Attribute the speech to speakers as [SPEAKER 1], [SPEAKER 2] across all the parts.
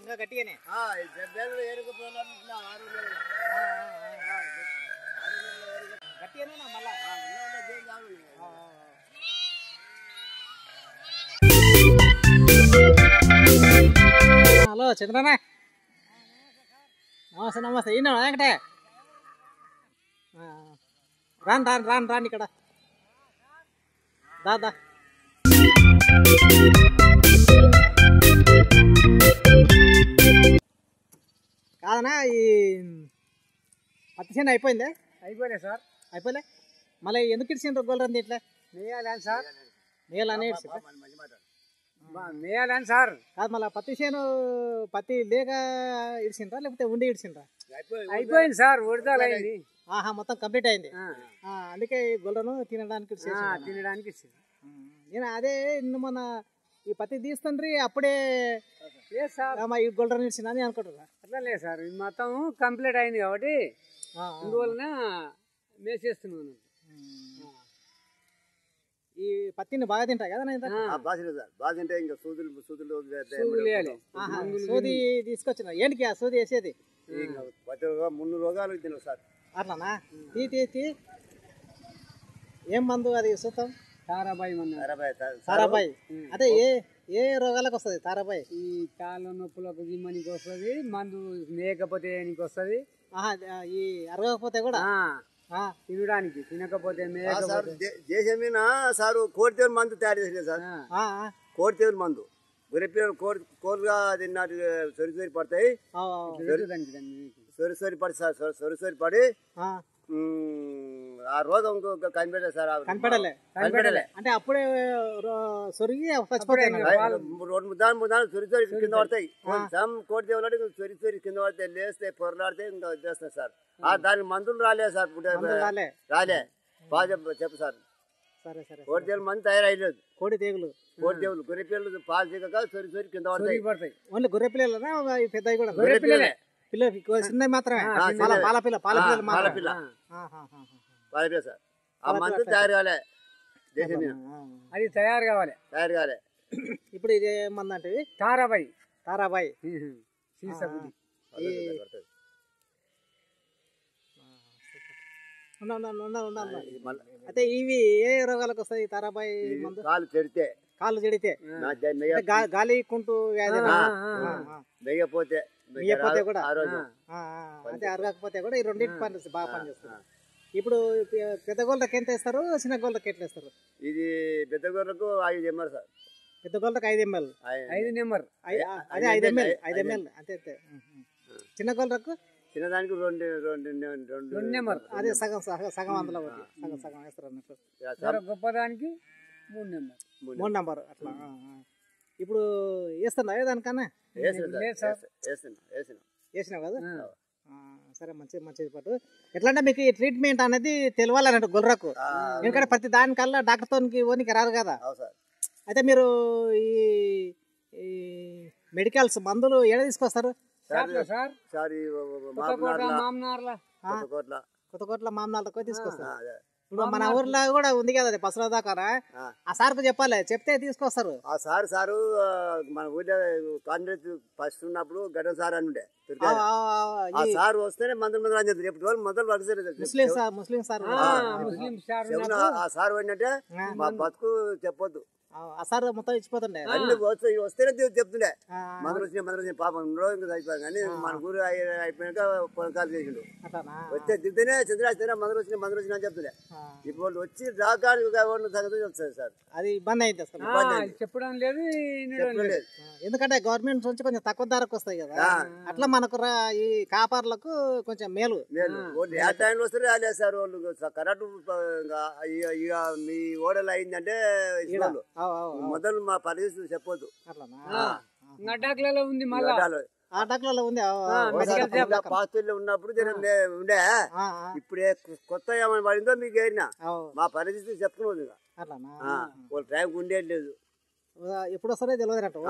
[SPEAKER 1] వేసిన గట్టిగానే గట్టిగానే మళ్ళా హలో చంద్రనా నమస్తే నమస్తే ఈయన వెంకటే రాను రాను రాను రాను ఇక్కడ దాదా కాదనా ఈ పత్తి చేను అయిపోయిందే
[SPEAKER 2] అయిపోలే సార్
[SPEAKER 1] అయిపోలే మళ్ళీ ఎందుకు ఇడిచిండ్రు గొల్లరంది ఇట్లా
[SPEAKER 2] మేయాలని సార్
[SPEAKER 1] మేయాలని ఇడిచి
[SPEAKER 2] మేయాలని సార్
[SPEAKER 1] కాదు మళ్ళీ పత్తి చేను పత్తి లేక ఇడిచిండ్రా లేకపోతే ఉండి ఇడిచిండ్రా
[SPEAKER 2] అయిపోయింది సార్ ఉడతాలైంది
[SPEAKER 1] ఆహా మొత్తం కంప్లీట్ అయింది అందుకే ఈ గొల్లను తినడానికి
[SPEAKER 2] తినడానికి
[SPEAKER 1] నేను అదే మొన్న ఈ పత్తి తీస్తుండ్రి అప్పుడే
[SPEAKER 2] లేదు సార్
[SPEAKER 1] ఈ గొల్లను ఇడిచిందా అని అనుకుంటున్నా
[SPEAKER 2] అట్లా లేదు సార్ ఇది మొత్తం కంప్లీట్ అయింది కాబట్టి అందువలన మేసేస్తున్నాను
[SPEAKER 1] ఈ పత్తిని బాగా తింటాయి కదా
[SPEAKER 3] బాగా తింటే ఇంకా సూదులు
[SPEAKER 1] సూది తీసుకొచ్చిన ఏంటికి ఆ సూది వేసేది
[SPEAKER 3] 300 రోగాలు తిన్నావు సార్
[SPEAKER 1] అట్లానా తీ ఏం మందు అది చూస్తాం
[SPEAKER 2] తారాబాయి
[SPEAKER 1] తారాబాయి అదే ఏ రోగాలకు వస్తుంది తారాబాయి
[SPEAKER 2] ఈ కాళ్ళ నొప్పులకు దిమ్మనికి వస్తుంది మందు మేకపోతే వస్తుంది
[SPEAKER 1] ఈ అరగకపోతే కూడా
[SPEAKER 2] తినడానికి తినకపోతే
[SPEAKER 3] దేశమేనా సారు కోడితేలు మందు తయారు చేసే సార్ కోడితేలు మందు గురెపిల్లలు కోరుగా తిన్నట్టు సొరి పడతాయి సొరి పడి సార్ సొరి పడి ఆ రోగం కనిపెట్టలేదు సార్
[SPEAKER 1] కనిపెట్టలే అంటే అప్పుడే సొరిగి చచ్చిపోతాయి
[SPEAKER 3] 2 దాని సొరి కింద పడతాయి కోడి దేవుడు సొరి కింద పడతాయి లేస్తే పొరలాడితే ఇంకా చేస్తాయి సార్ దాని మందులు రాలేదు సార్ రాలే బాగా చెప్పు సార్
[SPEAKER 1] సరే సరే
[SPEAKER 3] కోడి దేవులు మందు తయారయ్యలేదు
[SPEAKER 1] కోడి తెగులు
[SPEAKER 3] గొర్రె పిల్లలు పాలు చిక్కక సొరి కింద పడతాయి
[SPEAKER 1] ఓన్లీ గొర్రె పిల్లలనా పెద్దవి కూడా
[SPEAKER 2] గొర్రె పిల్లలే
[SPEAKER 1] పిల్లలు చిన్నవి మాత్రమే పాలపిల్ల
[SPEAKER 3] సార్ ఆ మందు తయారు కాలే
[SPEAKER 2] అది తయారు కావాలి
[SPEAKER 1] ఇప్పుడు ఇది మంది అంటే తారాబాయి అయితే ఇవి ఏ రోగాలకు వస్తాయి తారాబాయి మందు కాళ్ళు చెడితే గాలి కుంటూ వ్యాధి
[SPEAKER 3] మెయ్యపోతే
[SPEAKER 1] కూడా అంటే అరగకపోతే కూడా ఈ రెండింటి పని బాగా పనిచేస్తారు ఇప్పుడు పెద్ద గోళ్ళకి ఎంత వేస్తారు చిన్న గోళ్ళకి ఎట్లా వేస్తారు
[SPEAKER 3] ఇది పెద్ద గోళ్ళకు 5 ml సార్
[SPEAKER 1] పెద్ద గోళ్ళకి 5 ml
[SPEAKER 2] 5 నెంబర్
[SPEAKER 1] అదే 5 ml అంతే చిన్న గోళ్ళకు
[SPEAKER 3] చిన్నదానికి 2
[SPEAKER 2] నెంబర్
[SPEAKER 1] అదే సగం అందులో సగం వేస్తారు అన్నట్టు
[SPEAKER 2] గొప్పదానికి 3
[SPEAKER 1] నెంబర్ అట్లా ఇప్పుడు వేస్తున్నా దానికన్నా వేసినావు కదా సరే మంచిది పాటు ఎట్లా అంటే మీకు ఈ ట్రీట్మెంట్ అనేది తెలియాలన్నట్టు గొర్రెకు ఎందుకంటే ప్రతి దానికల్లా డాక్టర్తో ఓనికి రారు కదా అయితే మీరు ఈ మెడికల్స్ మందులు ఏడ తీసుకొస్తారు కొత్తకోట్ల మామనార్లకు తీసుకొస్తారు ఇప్పుడు మన ఊర్లో కూడా ఉంది కదా అది పసరా దాకా ఆ సార్కు చెప్పాలి చెప్తే తీసుకొస్తారు
[SPEAKER 3] ఆ సారు మన ఊళ్ళో కాంగ్రెస్ ఫస్ట్ ఉన్నప్పుడు గడ్డ సార్ అని ఉండే ఆ సార్ వస్తేనే మందులు అని చెప్తారు ఎప్పుడు వాళ్ళు మొదలు పడుతుంది
[SPEAKER 1] ముస్లిం సార్
[SPEAKER 3] ఆ సార్ ఏంటంటే మా బతుకు చెప్పొద్దు
[SPEAKER 1] ఆ సార్ మొత్తం ఇచ్చిపోతుండే
[SPEAKER 3] అన్ని వస్తేనే చెప్తుండే మందులు వచ్చినాయి పాపం ఇంకా అయిపోయాయి కానీ మన ఊరు అయిపోయాక పొలకాలు చేసిండు వస్తే దిగుతేనే చంద్రాస్తేనే మందులు వచ్చినాయి అని చెప్తుండే ఇప్పుడు వాళ్ళు వచ్చి రాకానికి సంగతి చెప్తారు సార్
[SPEAKER 1] అది ఇబ్బంది అయింది అసలు
[SPEAKER 2] చెప్పడం లేదు
[SPEAKER 1] ఎందుకంటే గవర్నమెంట్ నుంచి కొంచెం తక్కువ ధరకు వస్తాయి కదా అట్లా మనకు ఈ కాపర్లకు కొంచెం మేలు
[SPEAKER 3] ఏ టైంలో వస్తే రాలేదు సార్ వాళ్ళు కరెక్ట్ ఇక మీ ఓడలు అయిందంటే మొదలు మా పరిస్థితి చెప్పొద్దు
[SPEAKER 2] అటాక్లలో ఉంది మళ్ళీ
[SPEAKER 1] అటాక్లలో ఉంది
[SPEAKER 3] పాస్తుల్లో ఉన్నప్పుడు ఉండే ఇప్పుడే కొత్త ఏమైనా పడిందో మీకు ఏరినా మా పరిస్థితి చెప్పుకున్నది వాళ్ళు టైంకి ఉండేది లేదు
[SPEAKER 1] ఎప్పుడు వస్తారో తెలియదు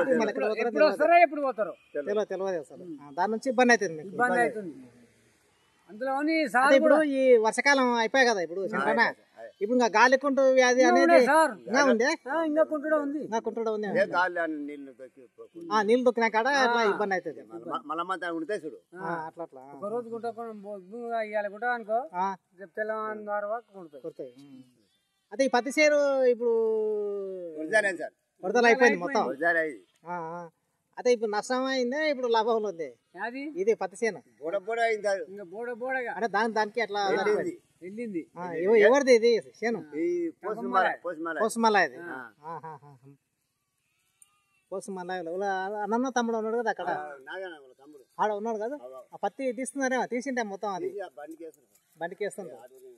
[SPEAKER 1] తెలియదు అసలు దాని నుంచి ఇబ్బంది అవుతుంది అందులో ఇప్పుడు ఈ వర్షాకాలం అయిపోయాయి కదా ఇప్పుడు ఇప్పుడు ఇంకా గాలికుంటు వ్యాధి అనేది
[SPEAKER 2] సార్
[SPEAKER 1] ఇంకా ఉందే,
[SPEAKER 2] ఇంకా కుంటుడా ఉంది.
[SPEAKER 1] ఇంకా కుంటుడు ఉంది.
[SPEAKER 3] నీళ్ళు దొరికి
[SPEAKER 1] నీళ్ళు దొక్కినా కాడ అట్లా ఇబ్బంది అవుతుంది.
[SPEAKER 3] మళ్ళీ ఉంటే చూడు
[SPEAKER 1] అట్లా అట్లా
[SPEAKER 2] ఒక రోజు గుంటకుండా ఇవాళ గుంట అనుకో రేపు తెల్లవారు వరకు
[SPEAKER 1] కుడతాయి. అదే ఈ పత్తి చేరు ఇప్పుడు
[SPEAKER 3] సార్
[SPEAKER 1] వరదలు అయిపోయింది మొత్తం.
[SPEAKER 3] అయింది.
[SPEAKER 1] అదే ఇప్పుడు నష్టం అయిందే, ఇప్పుడు లాభంలో ఉంది ఇది పత్తి చేను.
[SPEAKER 2] ఇంకా బోడగా
[SPEAKER 1] అంటే దానికి అట్లా
[SPEAKER 2] వెళ్ళింది.
[SPEAKER 1] ఎవరిది ఇది చేను? పోసుమల్ల ఇది. పోసుమల్ల అన్న తమ్ముడు ఉన్నాడు కదా అక్కడ, ఆడ ఉన్నాడు కదా. ఆ పత్తి తీస్తున్నారేమో, తీసింటే మొత్తం అది బండికి వేస్తుంది.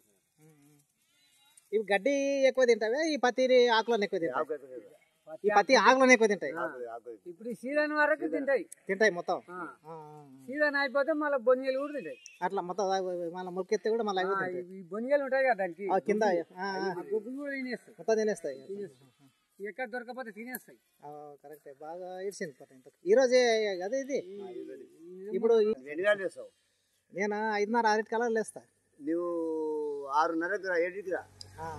[SPEAKER 1] ఇవి గడ్డి ఎక్కువ తింటావే, ఈ పత్తి ఆకులను ఎక్కువ తింటాయి? ఈ పత్తి ఆకులను ఎక్కువ తింటాయి.
[SPEAKER 2] ఇప్పుడు సీజన్ వరకు తింటాయి
[SPEAKER 1] మొత్తం.
[SPEAKER 2] సీజన్ అయిపోతే మళ్ళీ బొంజలు కూడా తింటాయి.
[SPEAKER 1] అట్లా మొత్తం మళ్ళీ మురికెత్తే కూడా మళ్ళీ
[SPEAKER 2] బొంజలు ఉంటాయి కదా దానికి
[SPEAKER 1] కింద
[SPEAKER 2] గుగ్గులు కూడా తినేస్తాయి.
[SPEAKER 1] మొత్తం తినేస్తాయి.
[SPEAKER 2] ఎక్కడ దొరకపోతే తినేస్తాయి.
[SPEAKER 1] కరెక్టే, బాగా ఇడిచింది. ఈ రోజే అదే ఇది. ఇప్పుడు నేను 5:30 6 కలర్లు వేస్తా.
[SPEAKER 3] నువ్వు 6:30 7కి రా.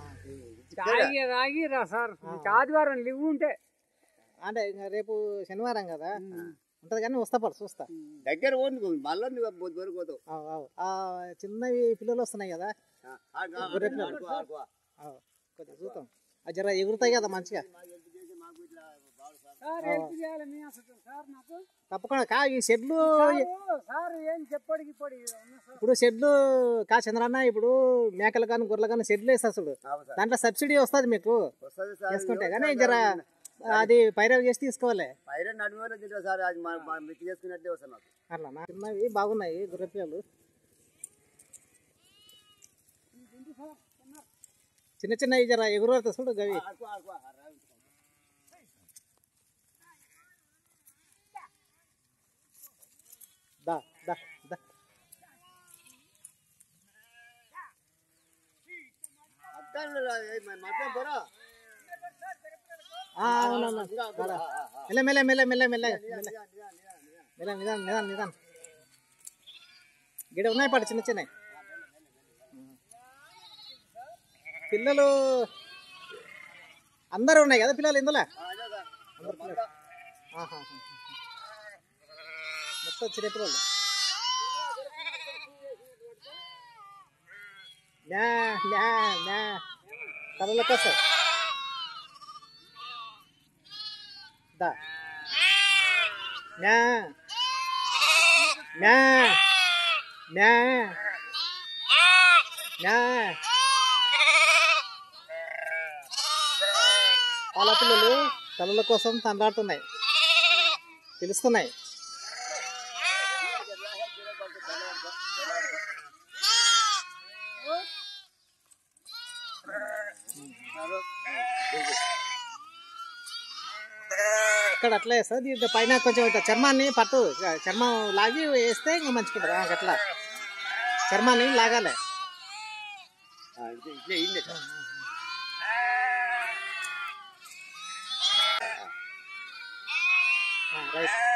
[SPEAKER 2] తాగి రా సార్. ఆదివారం లివ్ ఉంటే
[SPEAKER 1] అంటే ఇంకా రేపు శనివారం కదా ఉంటది, కానీ వస్తా చూస్తా.
[SPEAKER 3] దగ్గర మళ్ళీ దొరికిపోతావు.
[SPEAKER 1] చిన్నవి పిల్లలు వస్తున్నాయి కదా, కొద్దిగా చూద్దాం. అది జర ఎగురుతాయి కదా మంచిగా. తప్పకుండా ఈ షెడ్లు ఇప్పుడు షెడ్లు చంద్రన్న ఇప్పుడు మేకలు కానీ గొర్రెలు కానీ షెడ్లు వేస్తా చూడు, దాంట్లో సబ్సిడీ వస్తుంది మీకు వేసుకుంటే. కానీ జర అది పైరవ్ చేసి తీసుకోవాలి. అట్లా చిన్నవి బాగున్నాయి గొర్రె పిల్లలు. చిన్న చిన్నవి జర ఎగురు చూడు గవి. దా దా దా మెల్ల మెల్ల మెల్ల మెల్ల మెల్ల నిదాన్ గిడ ఉన్నాయి పాటు చిన్న చిన్న పిల్లలు అందరూ ఉన్నాయి కదా పిల్లలు ఇందులో మొత్తం చిన్న పిల్లలు. తలలోకి వస్తాయి. దా పాల పిల్లలు తలల కోసం తండ్రాడుతున్నాయి, పిలుస్తున్నాయి. ఇక్కడ అట్లా వేస్తా, దీంట్లో పైన కొంచెం ఇట్లా చర్మాన్ని పట్టు, చర్మం లాగి వేస్తే ఇంకా మంచిగా అట్లా చర్మాన్ని లాగాలి. రైట్.